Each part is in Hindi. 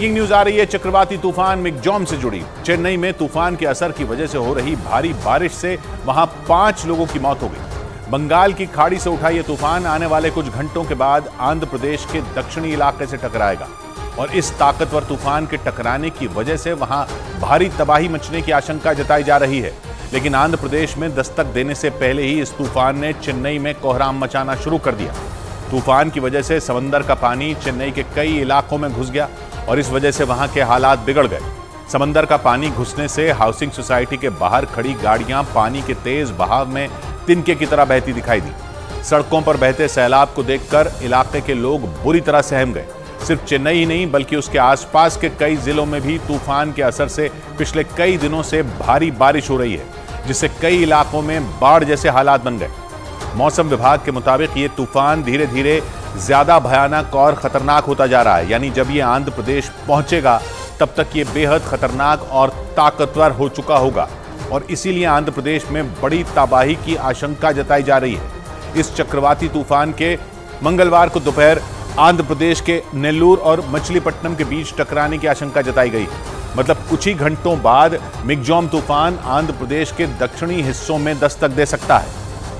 ब्रेकिंग न्यूज आ रही है चक्रवाती तूफान मिगजॉम से जुड़ी। चेन्नई में तूफान के असर की वजह से हो रही भारी बारिश से वहां 5 लोगों की मौत हो गई। बंगाल की खाड़ी से उठा यह तूफान आने वाले कुछ घंटों के बाद आंध्र प्रदेश के दक्षिणी इलाके से टकराएगा और इस ताकतवर तूफान के टकराने की वजह से वहां भारी तबाही मचने की आशंका जताई जा रही है। लेकिन आंध्र प्रदेश में दस्तक देने से पहले ही इस तूफान ने चेन्नई में कोहराम मचाना शुरू कर दिया। तूफान की वजह से समंदर का पानी चेन्नई के कई इलाकों में घुस गया और इस वजह से वहां के हालात बिगड़ गए। समंदर का पानी घुसने से हाउसिंग सोसाइटी के बाहर खड़ी गाड़ियां पानी के तेज बहाव में तिनके की तरह बहती दिखाई दी। सड़कों पर बहते सैलाब को देखकर इलाके के लोग बुरी तरह सहम गए। सिर्फ चेन्नई ही नहीं बल्कि उसके आसपास के कई जिलों में भी तूफान के असर से पिछले कई दिनों से भारी बारिश हो रही है, जिससे कई इलाकों में बाढ़ जैसे हालात बन गए। मौसम विभाग के मुताबिक ये तूफान धीरे धीरे ज्यादा भयानक और खतरनाक होता जा रहा है, यानी जब ये आंध्र प्रदेश पहुंचेगा तब तक ये बेहद खतरनाक और ताकतवर हो चुका होगा और इसीलिए आंध्र प्रदेश में बड़ी तबाही की आशंका जताई जा रही है। इस चक्रवाती तूफान के मंगलवार को दोपहर आंध्र प्रदेश के नेल्लूर और मछलीपट्टनम के बीच टकराने की आशंका जताई गई है। मतलब कुछ ही घंटों बाद मिगजॉम तूफान आंध्र प्रदेश के दक्षिणी हिस्सों में दस्तक दे सकता है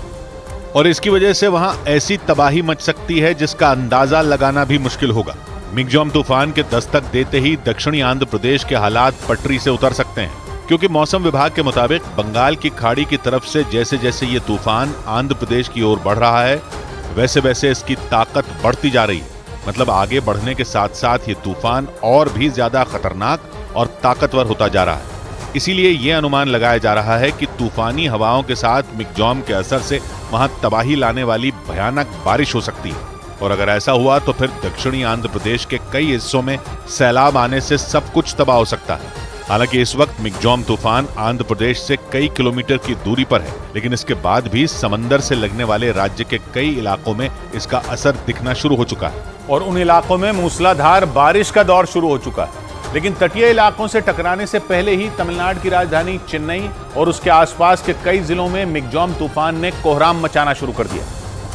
और इसकी वजह से वहां ऐसी तबाही मच सकती है जिसका अंदाजा लगाना भी मुश्किल होगा। मिगजॉम तूफान के दस्तक देते ही दक्षिणी आंध्र प्रदेश के हालात पटरी से उतर सकते हैं, क्योंकि मौसम विभाग के मुताबिक बंगाल की खाड़ी की तरफ से जैसे जैसे ये तूफान आंध्र प्रदेश की ओर बढ़ रहा है वैसे वैसे इसकी ताकत बढ़ती जा रही है। मतलब आगे बढ़ने के साथ साथ ये तूफान और भी ज्यादा खतरनाक और ताकतवर होता जा रहा है। इसीलिए यह अनुमान लगाया जा रहा है कि तूफानी हवाओं के साथ मिगजॉम के असर से वहां तबाही लाने वाली भयानक बारिश हो सकती है और अगर ऐसा हुआ तो फिर दक्षिणी आंध्र प्रदेश के कई हिस्सों में सैलाब आने से सब कुछ तबाह हो सकता है। हालांकि इस वक्त मिगजॉम तूफान आंध्र प्रदेश से कई किलोमीटर की दूरी पर है, लेकिन इसके बाद भी समंदर से लगने वाले राज्य के कई इलाकों में इसका असर दिखना शुरू हो चुका है और उन इलाकों में मूसलाधार बारिश का दौर शुरू हो चुका है। लेकिन तटीय इलाकों से टकराने से पहले ही तमिलनाडु की राजधानी चेन्नई और उसके आसपास के कई जिलों में मिगजॉम तूफान ने कोहराम मचाना शुरू कर दिया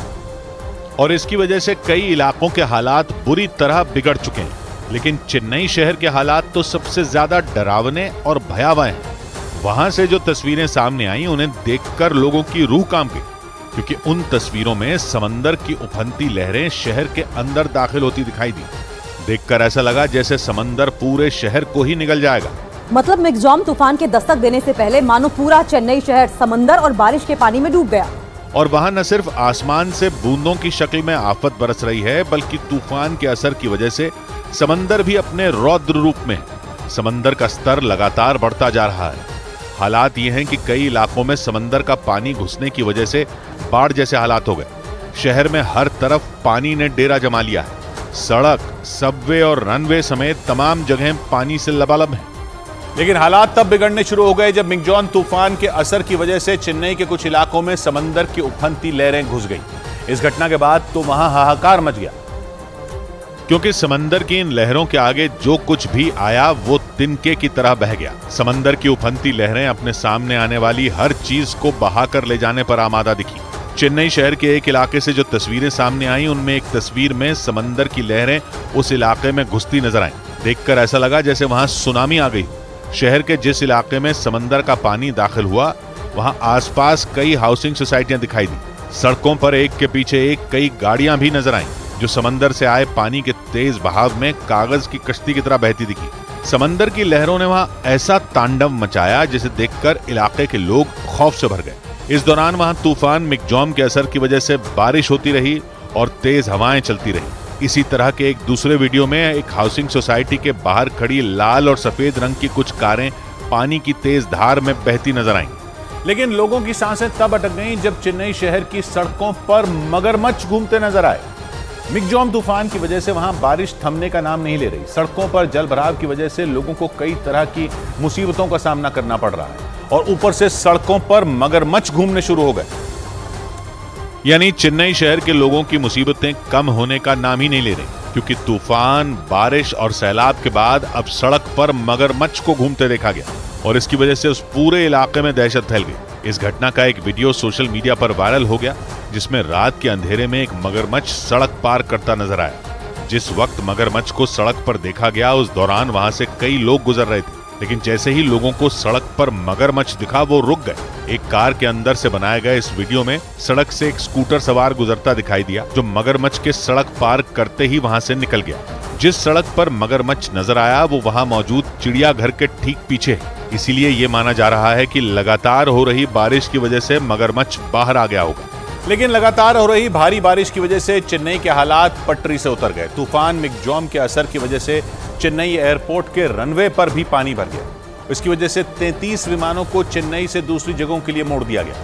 और इसकी वजह से कई इलाकों के हालात बुरी तरह बिगड़ चुके हैं। लेकिन चेन्नई शहर के हालात तो सबसे ज्यादा डरावने और भयावह हैं। वहां से जो तस्वीरें सामने आई उन्हें देखकर लोगों की रूह कांप गई, क्योंकि उन तस्वीरों में समंदर की उफनती लहरें शहर के अंदर दाखिल होती दिखाई दी। देखकर ऐसा लगा जैसे समंदर पूरे शहर को ही निगल जाएगा। मतलब मिगजॉम तूफान के दस्तक देने से पहले मानो पूरा चेन्नई शहर समंदर और बारिश के पानी में डूब गया। और वहां न सिर्फ आसमान से बूंदों की शक्ल में आफत बरस रही है, बल्कि तूफान के असर की वजह से समंदर भी अपने रौद्र रूप में है। समंदर का स्तर लगातार बढ़ता जा रहा है। हालात ये हैं कि कई इलाकों में समंदर का पानी घुसने की वजह से बाढ़ जैसे हालात हो गए। शहर में हर तरफ पानी ने डेरा जमा लिया है। सड़क, सबवे और रनवे समेत तमाम जगहें पानी से लबालब हैं। लेकिन हालात तब बिगड़ने शुरू हो गए जब मिगजॉम तूफान के असर की वजह से चेन्नई के कुछ इलाकों में समंदर की उफनती लहरें घुस गई। इस घटना के बाद तो वहां हाहाकार मच गया, क्योंकि समंदर की इन लहरों के आगे जो कुछ भी आया वो तिनके की तरह बह गया। समंदर की उफनती लहरें अपने सामने आने वाली हर चीज को बहाकर ले जाने पर आमादा दिखी। चेन्नई शहर के एक इलाके से जो तस्वीरें सामने आई उनमें एक तस्वीर में समंदर की लहरें उस इलाके में घुसती नजर आईं। देखकर ऐसा लगा जैसे वहां सुनामी आ गई। शहर के जिस इलाके में समंदर का पानी दाखिल हुआ वहां आसपास कई हाउसिंग सोसाइटियां दिखाई दी। सड़कों पर एक के पीछे एक कई गाड़ियां भी नजर आईं, जो समंदर से आए पानी के तेज बहाव में कागज की कश्ती की तरह बहती दिखी। समंदर की लहरों ने वहां ऐसा तांडव मचाया जिसे देखकर इलाके के लोग खौफ से भर गए। इस दौरान वहां तूफान मिगजॉम के असर की वजह से बारिश होती रही और तेज हवाएं चलती रही। इसी तरह के एक दूसरे वीडियो में एक हाउसिंग सोसाइटी के बाहर खड़ी लाल और सफेद रंग की कुछ कारें पानी की तेज धार में बहती नजर आईं। लेकिन लोगों की सांसें तब अटक गईं जब चेन्नई शहर की सड़कों पर मगरमच्छ घूमते नजर आए। मिगजॉम तूफान की वजह से वहां बारिश थमने का नाम नहीं ले रही। सड़कों पर जल भराव की वजह से लोगों को कई तरह की मुसीबतों का सामना करना पड़ रहा है और ऊपर से सड़कों पर मगरमच्छ घूमने शुरू हो गए। यानी चेन्नई शहर के लोगों की मुसीबतें कम होने का नाम ही नहीं ले रही, क्योंकि तूफान, बारिश और सैलाब के बाद अब सड़क पर मगरमच्छ को घूमते देखा गया और इसकी वजह से उस पूरे इलाके में दहशत फैल गई। इस घटना का एक वीडियो सोशल मीडिया पर वायरल हो गया, जिसमें रात के अंधेरे में एक मगरमच्छ सड़क पार करता नजर आया। जिस वक्त मगरमच्छ को सड़क पर देखा गया उस दौरान वहां से कई लोग गुजर रहे थे, लेकिन जैसे ही लोगों को सड़क पर मगरमच्छ दिखा वो रुक गए। एक कार के अंदर से बनाए गए इस वीडियो में सड़क से एक स्कूटर सवार गुजरता दिखाई दिया, जो मगरमच्छ के सड़क पार करते ही वहां से निकल गया। जिस सड़क पर मगरमच्छ नजर आया वो वहां मौजूद चिड़ियाघर के ठीक पीछे है, इसीलिए ये माना जा रहा है कि लगातार हो रही बारिश की वजह से मगरमच्छ बाहर आ गया होगा। लेकिन लगातार हो रही भारी बारिश की वजह से चेन्नई के हालात पटरी से उतर गए। तूफान मिग्जॉम के असर की वजह से चेन्नई एयरपोर्ट के रनवे पर भी पानी भर गया। इसकी वजह से 33 विमानों को चेन्नई से दूसरी जगहों के लिए मोड़ दिया गया,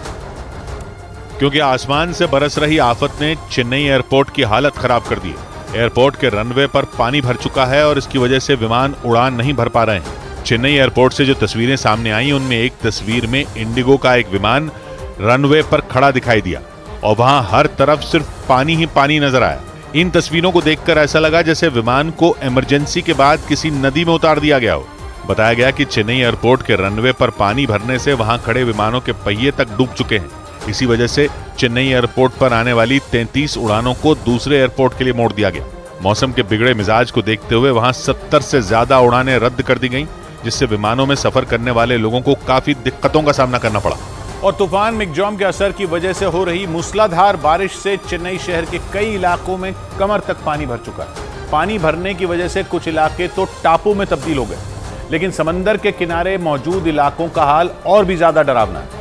क्योंकि आसमान से बरस रही आफत ने चेन्नई एयरपोर्ट की हालत खराब कर दी है। एयरपोर्ट के रनवे पर पानी भर चुका है और इसकी वजह से विमान उड़ान नहीं भर पा रहे हैं। चेन्नई एयरपोर्ट से जो तस्वीरें सामने आई उनमें एक तस्वीर में इंडिगो का एक विमान रनवे पर खड़ा दिखाई दिया और वहां हर तरफ सिर्फ पानी ही पानी नजर आया। इन तस्वीरों को देखकर ऐसा लगा जैसे विमान को इमरजेंसी के बाद किसी नदी में उतार दिया गया हो। बताया गया कि चेन्नई एयरपोर्ट के रनवे पर पानी भरने से वहां खड़े विमानों के पहिए तक डूब चुके हैं। इसी वजह से चेन्नई एयरपोर्ट पर आने वाली 33 उड़ानों को दूसरे एयरपोर्ट के लिए मोड़ दिया गया। मौसम के बिगड़े मिजाज को देखते हुए वहां 70 से ज्यादा उड़ानें रद्द कर दी गईं, जिससे विमानों में सफर करने वाले लोगों को काफी दिक्कतों का सामना करना पड़ा। और तूफान मिग्जॉम के असर की वजह से हो रही मूसलाधार बारिश से चेन्नई शहर के कई इलाकों में कमर तक पानी भर चुका है। पानी भरने की वजह से कुछ इलाके तो टापू में तब्दील हो गए, लेकिन समंदर के किनारे मौजूद इलाकों का हाल और भी ज्यादा डरावना है,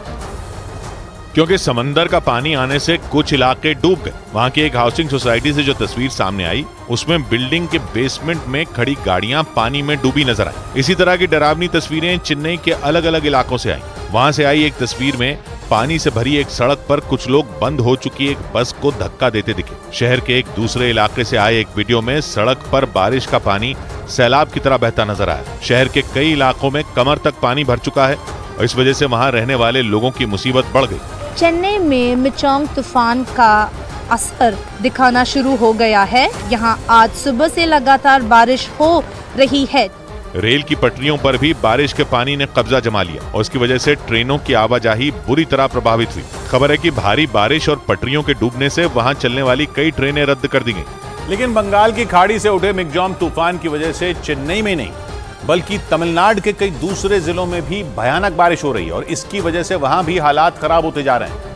क्योंकि समंदर का पानी आने से कुछ इलाके डूब गए। वहां की एक हाउसिंग सोसाइटी से जो तस्वीर सामने आई उसमें बिल्डिंग के बेसमेंट में खड़ी गाड़ियां पानी में डूबी नजर आई। इसी तरह की डरावनी तस्वीरें चेन्नई के अलग अलग इलाकों से आई। वहां से आई एक तस्वीर में पानी से भरी एक सड़क पर कुछ लोग बंद हो चुकी एक बस को धक्का देते दिखे। शहर के एक दूसरे इलाके से आए एक वीडियो में सड़क पर बारिश का पानी सैलाब की तरह बहता नजर आया। शहर के कई इलाकों में कमर तक पानी भर चुका है और इस वजह से वहां रहने वाले लोगों की मुसीबत बढ़ गई। चेन्नई में मिग्जॉम तूफान का असर दिखाना शुरू हो गया है। यहाँ आज सुबह से लगातार बारिश हो रही है। रेल की पटरियों पर भी बारिश के पानी ने कब्जा जमा लिया और इसकी वजह से ट्रेनों की आवाजाही बुरी तरह प्रभावित हुई। खबर है कि भारी बारिश और पटरियों के डूबने से वहां चलने वाली कई ट्रेनें रद्द कर दी गईं। लेकिन बंगाल की खाड़ी से उठे मिग्जॉम तूफान की वजह से चेन्नई में नहीं बल्कि तमिलनाडु के कई दूसरे जिलों में भी भयानक बारिश हो रही है और इसकी वजह से वहां भी हालात खराब होते जा रहे हैं,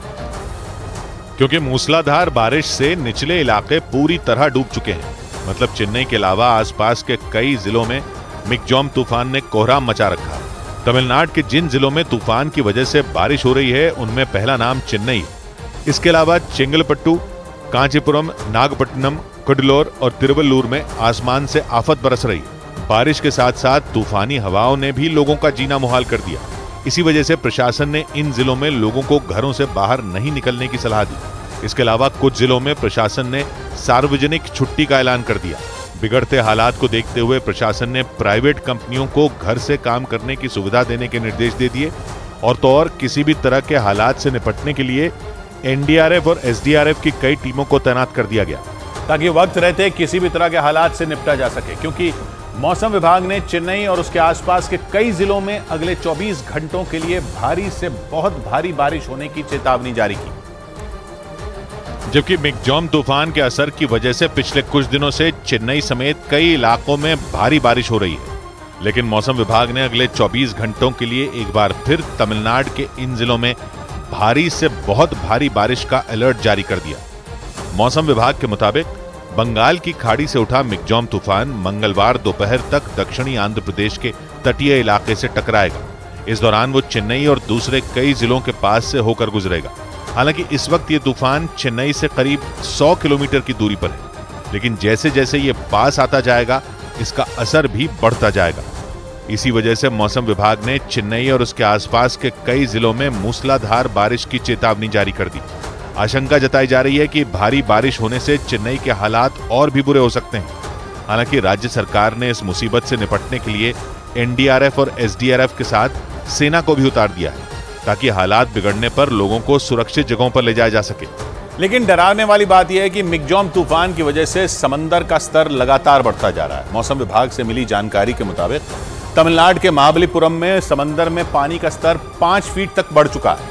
क्योंकि मूसलाधार बारिश से निचले इलाके पूरी तरह डूब चुके हैं। मतलब चेन्नई के अलावा आसपास के कई जिलों में मिग्जॉम तूफान ने कोहराम मचा रखा है। तमिलनाडु के जिन जिलों में तूफान की वजह से बारिश हो रही है उनमें पहला नाम चेन्नई है। इसके अलावा चेंगलपट्टू, कांचीपुरम, नागपट्टनम, कुडलोर और तिरुवल्लूर में आसमान से आफत बरस रही है। बारिश के साथ साथ तूफानी हवाओं ने भी लोगों का जीना मुहाल कर दिया। इसी वजह से प्रशासन ने इन जिलों में लोगों को घरों से बाहर नहीं निकलने की सलाह दी। इसके अलावा कुछ जिलों में प्रशासन ने सार्वजनिक छुट्टी का ऐलान कर दिया। बिगड़ते हालात को देखते हुए प्रशासन ने प्राइवेट कंपनियों को घर से काम करने की सुविधा देने के निर्देश दे दिए और तो और किसी भी तरह के हालात से निपटने के लिए एनडीआरएफ और एसडीआरएफ की कई टीमों को तैनात कर दिया गया, ताकि वक्त रहते किसी भी तरह के हालात से निपटा जा सके। क्योंकि मौसम विभाग ने चेन्नई और उसके आसपास के कई जिलों में अगले 24 घंटों के लिए भारी से बहुत भारी बारिश होने की चेतावनी जारी की। जबकि मिग्जॉम तूफान के असर की वजह से पिछले कुछ दिनों से चेन्नई समेत कई इलाकों में भारी बारिश हो रही है, लेकिन मौसम विभाग ने अगले 24 घंटों के लिए एक बार फिर तमिलनाडु के इन जिलों में भारी से बहुत भारी बारिश का अलर्ट जारी कर दिया। मौसम विभाग के मुताबिक बंगाल की खाड़ी से उठा मिग्जॉम तूफान मंगलवार दोपहर तक दक्षिणी आंध्र प्रदेश के तटीय इलाके से टकराएगा। इस दौरान वो चेन्नई और दूसरे कई जिलों के पास से होकर गुजरेगा। हालांकि इस वक्त ये तूफान चेन्नई से करीब 100 किलोमीटर की दूरी पर है, लेकिन जैसे जैसे ये पास आता जाएगा इसका असर भी बढ़ता जाएगा। इसी वजह से मौसम विभाग ने चेन्नई और उसके आसपास के कई जिलों में मूसलाधार बारिश की चेतावनी जारी कर दी। आशंका जताई जा रही है कि भारी बारिश होने से चेन्नई के हालात और भी बुरे हो सकते हैं। हालांकि राज्य सरकार ने इस मुसीबत से निपटने के लिए एनडीआरएफ और एसडीआरएफ के साथ सेना को भी उतार दिया है, ताकि हालात बिगड़ने पर लोगों को सुरक्षित जगहों पर ले जाया जा सके। लेकिन डरावने वाली बात यह है कि मिग्जॉम तूफान की वजह से समंदर का स्तर लगातार बढ़ता जा रहा है। मौसम विभाग से मिली जानकारी के मुताबिक तमिलनाडु के महाबलीपुरम में समंदर में पानी का स्तर 5 फीट तक बढ़ चुका है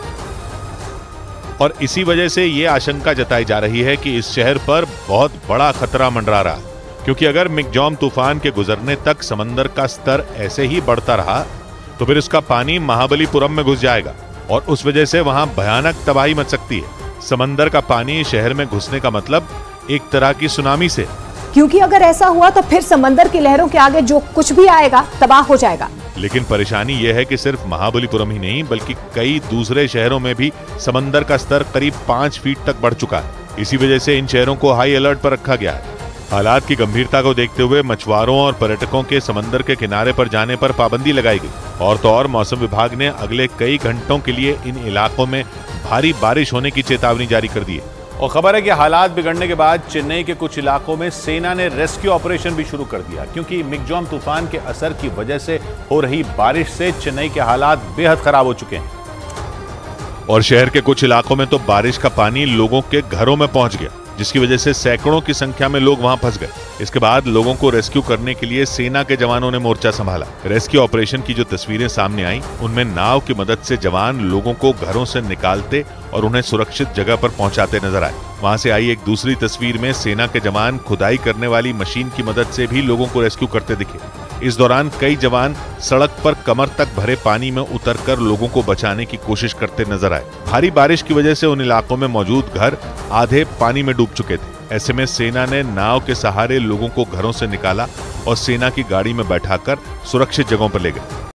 और इसी वजह से यह आशंका जताई जा रही है कि इस शहर पर बहुत बड़ा खतरा मंडरा रहा है। क्योंकि अगर मिगजॉम तूफान के गुजरने तक समंदर का स्तर ऐसे ही बढ़ता रहा तो फिर उसका पानी महाबलीपुरम में घुस जाएगा और उस वजह से वहां भयानक तबाही मच सकती है। समंदर का पानी शहर में घुसने का मतलब एक तरह की सुनामी से, क्योंकि अगर ऐसा हुआ तो फिर समंदर की लहरों के आगे जो कुछ भी आएगा तबाह हो जाएगा। लेकिन परेशानी यह है कि सिर्फ महाबलीपुरम ही नहीं बल्कि कई दूसरे शहरों में भी समंदर का स्तर करीब 5 फीट तक बढ़ चुका है। इसी वजह से इन शहरों को हाई अलर्ट पर रखा गया है। हालात की गंभीरता को देखते हुए मछुआरों और पर्यटकों के समंदर के किनारे पर जाने पर पाबंदी लगाई गई। और तो और मौसम विभाग ने अगले कई घंटों के लिए इन इलाकों में भारी बारिश होने की चेतावनी जारी कर दी है। और खबर है कि हालात बिगड़ने के बाद चेन्नई के कुछ इलाकों में सेना ने रेस्क्यू ऑपरेशन भी शुरू कर दिया, क्योंकि मिगजॉम तूफान के असर की वजह से हो रही बारिश से चेन्नई के हालात बेहद खराब हो चुके हैं और शहर के कुछ इलाकों में तो बारिश का पानी लोगों के घरों में पहुंच गया, जिसकी वजह से सैकड़ों की संख्या में लोग वहां फंस गए। इसके बाद लोगों को रेस्क्यू करने के लिए सेना के जवानों ने मोर्चा संभाला। रेस्क्यू ऑपरेशन की जो तस्वीरें सामने आई उनमें नाव की मदद से जवान लोगों को घरों से निकालते और उन्हें सुरक्षित जगह पर पहुंचाते नजर आए। वहां से आई एक दूसरी तस्वीर में सेना के जवान खुदाई करने वाली मशीन की मदद से भी लोगों को रेस्क्यू करते दिखे। इस दौरान कई जवान सड़क पर कमर तक भरे पानी में उतरकर लोगों को बचाने की कोशिश करते नजर आए। भारी बारिश की वजह से उन इलाकों में मौजूद घर आधे पानी में डूब चुके थे। ऐसे में सेना ने नाव के सहारे लोगों को घरों से निकाला और सेना की गाड़ी में बैठाकर सुरक्षित जगहों पर ले गए।